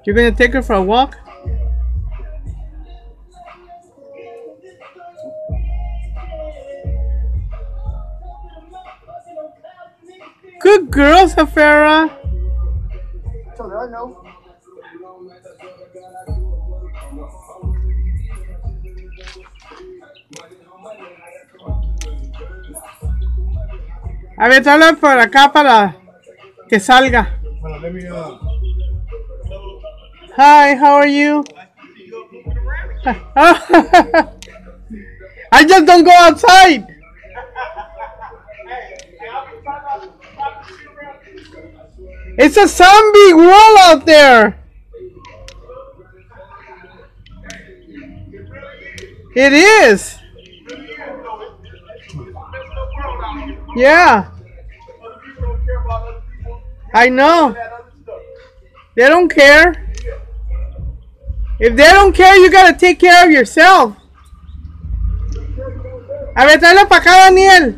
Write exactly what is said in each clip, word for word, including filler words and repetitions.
You're gonna take her for a walk? Good girl, Safira. Told her I know. A ver, habla por acá para que salga. Bueno, let me, uh... Hi, how are you? I just don't go outside. It's a zombie world out there. It is. Yeah. I know. They don't care. If they don't care, you gotta take care of yourself. A ver, tráela para acá, Daniel.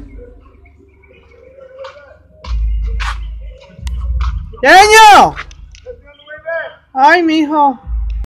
¡Daniel! Ay, mijo.